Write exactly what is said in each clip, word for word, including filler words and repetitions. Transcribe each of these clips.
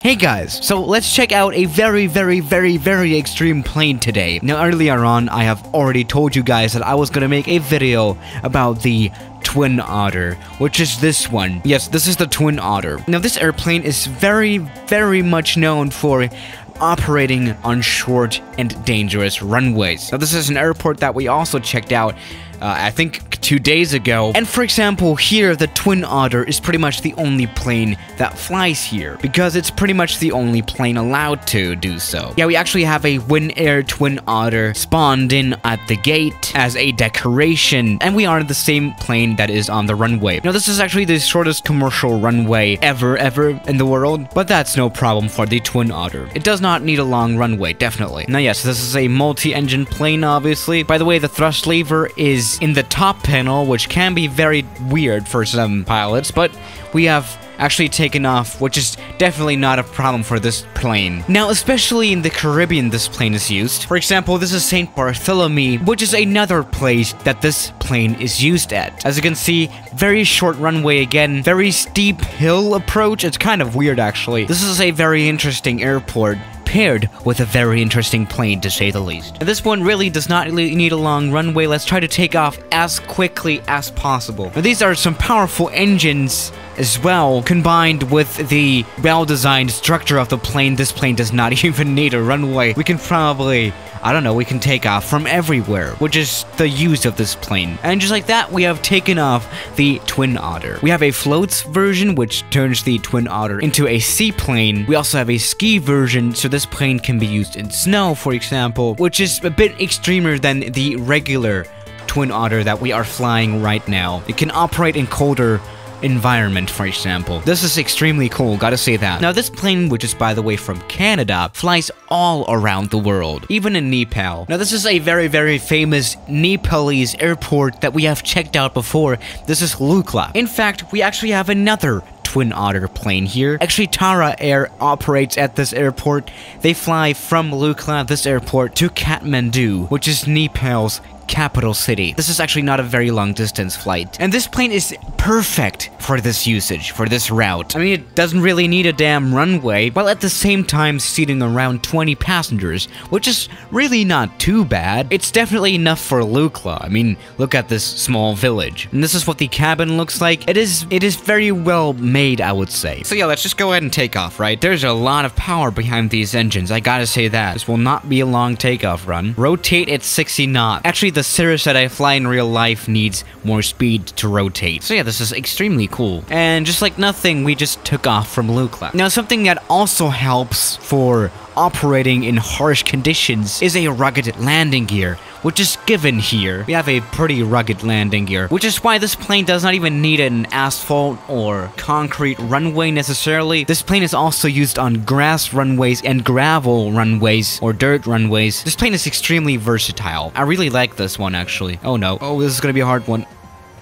Hey guys, so let's check out a very, very, very, very extreme plane today. Now earlier on, I have already told you guys that I was gonna make a video about the Twin Otter, which is this one. Yes, this is the Twin Otter. Now this airplane is very, very much known for operating on short and dangerous runways. Now this is an airport that we also checked out Uh, I think two days ago. And for example, here, the Twin Otter is pretty much the only plane that flies here, because it's pretty much the only plane allowed to do so. Yeah, we actually have a Win Air Twin Otter spawned in at the gate as a decoration, and we are the same plane that is on the runway. Now, this is actually the shortest commercial runway ever, ever in the world, but that's no problem for the Twin Otter. It does not need a long runway, definitely. Now, yes, this is a multi-engine plane, obviously. By the way, the thrust lever is in the top panel, which can be very weird for some pilots, but we have actually taken off, which is definitely not a problem for this plane. Now, especially in the Caribbean, this plane is used. For example, this is Saint Bartholomew, which is another place that this plane is used at. As you can see, very short runway again, very steep hill approach. It's kind of weird, actually. This is a very interesting airport, paired with a very interesting plane, to say the least. And this one really does not really need a long runway. Let's try to take off as quickly as possible. Now, these are some powerful engines as well, combined with the well-designed structure of the plane. This plane does not even need a runway. We can probably, I don't know, we can take off from everywhere, which is the use of this plane. And just like that, we have taken off the Twin Otter. We have a floats version, which turns the Twin Otter into a seaplane. We also have a ski version, so this plane can be used in snow, for example, which is a bit extremer than the regular Twin Otter that we are flying right now. It can operate in colder environment, for example. This is extremely cool, gotta say that. Now, this plane, which is by the way from Canada, flies all around the world, even in Nepal. Now, this is a very, very famous Nepalese airport that we have checked out before. This is Glucroft. In fact, we actually have another Twin Otter plane here. Actually, Tara Air operates at this airport. They fly from Glucroft, this airport, to Kathmandu, which is Nepal's capital city. This is actually not a very long distance flight. And this plane is perfect for this usage, for this route. I mean, it doesn't really need a damn runway, while at the same time seating around twenty passengers, which is really not too bad. It's definitely enough for Lukla. I mean, look at this small village. And this is what the cabin looks like. It is, it is very well made, I would say. So yeah, let's just go ahead and take off, right? There's a lot of power behind these engines, I gotta say that. This will not be a long takeoff run. Rotate at sixty knots. Actually, the Cirrus that I fly in real life needs more speed to rotate. So yeah, this is extremely cool. And just like nothing, we just took off from Lukla. Now, something that also helps for operating in harsh conditions is a rugged landing gear, which is given here. We have a pretty rugged landing gear, which is why this plane does not even need an asphalt or concrete runway necessarily. This plane is also used on grass runways and gravel runways or dirt runways. This plane is extremely versatile. I really like this one, actually. Oh no. Oh, this is gonna be a hard one.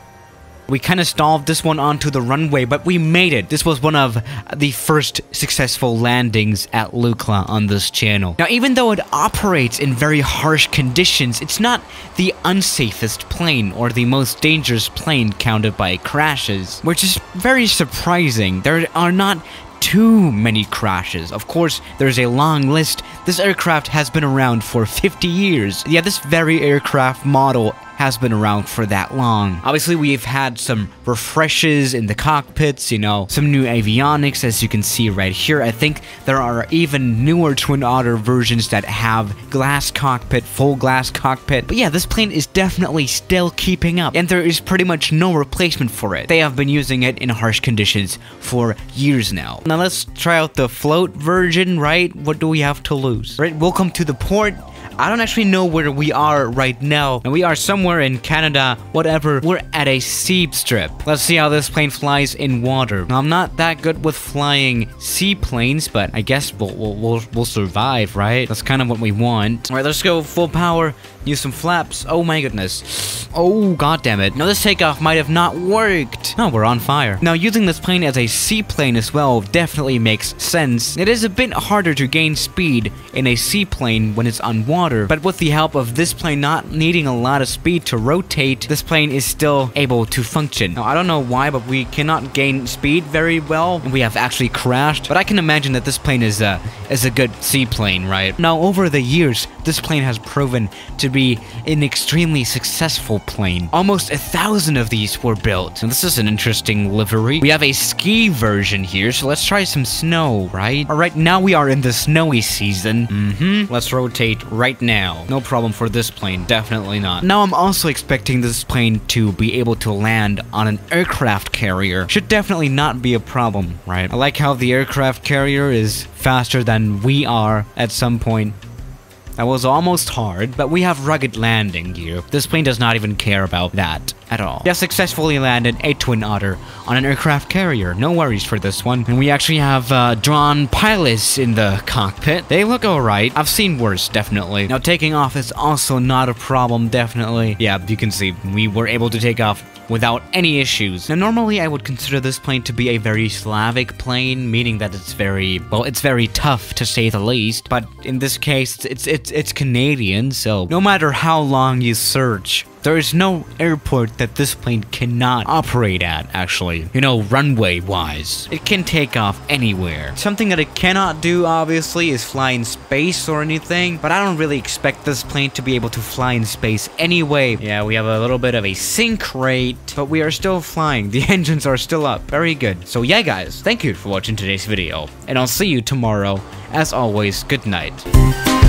We kind of stalled this one onto the runway, but we made it. This was one of the first successful landings at Lukla on this channel. Now, even though it operates in very harsh conditions, it's not the unsafest plane or the most dangerous plane counted by crashes, which is very surprising. There are not too many crashes. Of course, there's a long list. This aircraft has been around for fifty years. Yeah, this very aircraft model has been around for that long. Obviously, we've had some refreshes in the cockpits, you know, some new avionics, as you can see right here. I think there are even newer Twin Otter versions that have glass cockpit, full glass cockpit. But yeah, this plane is definitely still keeping up, and there is pretty much no replacement for it. They have been using it in harsh conditions for years now. Now let's try out the float version, right? What do we have to lose? Right, welcome to the port. I don't actually know where we are right now. And we are somewhere in Canada, whatever. We're at a sea strip. Let's see how this plane flies in water. Now, I'm not that good with flying seaplanes, but I guess we'll, we'll, we'll, we'll survive, right? That's kind of what we want. All right, let's go full power. use some flaps. Oh my goodness. Oh, god damn it. Now this takeoff might have not worked. No, we're on fire. Now using this plane as a seaplane as well definitely makes sense. It is a bit harder to gain speed in a seaplane when it's on water, but with the help of this plane not needing a lot of speed to rotate, this plane is still able to function. Now I don't know why, but we cannot gain speed very well, and we have actually crashed, but I can imagine that this plane is a, is a good seaplane, right? Now over the years, this plane has proven to be an extremely successful plane. Almost a thousand of these were built. And this is an interesting livery. We have a ski version here, so let's try some snow, right? Alright, now we are in the snowy season. Mm-hmm. Let's rotate right now. No problem for this plane, definitely not. Now I'm also expecting this plane to be able to land on an aircraft carrier. Should definitely not be a problem, right? I like how the aircraft carrier is faster than we are at some point. That was almost hard, but we have rugged landing gear. This plane does not even care about that at all. We have successfully landed a Twin Otter on an aircraft carrier. No worries for this one. And we actually have uh, drawn pilots in the cockpit. They look alright. I've seen worse, definitely. Now taking off is also not a problem, definitely. Yeah, you can see we were able to take off without any issues. Now normally I would consider this plane to be a very Slavic plane, meaning that it's very, well, it's very tough to say the least, but in this case it's it's it's Canadian, so no matter how long you search, there is no airport that this plane cannot operate at, actually. You know, runway-wise. It can take off anywhere. Something that it cannot do, obviously, is fly in space or anything, but I don't really expect this plane to be able to fly in space anyway. Yeah, we have a little bit of a sink rate, but we are still flying. The engines are still up. Very good. So yeah, guys, thank you for watching today's video, and I'll see you tomorrow. As always, good night.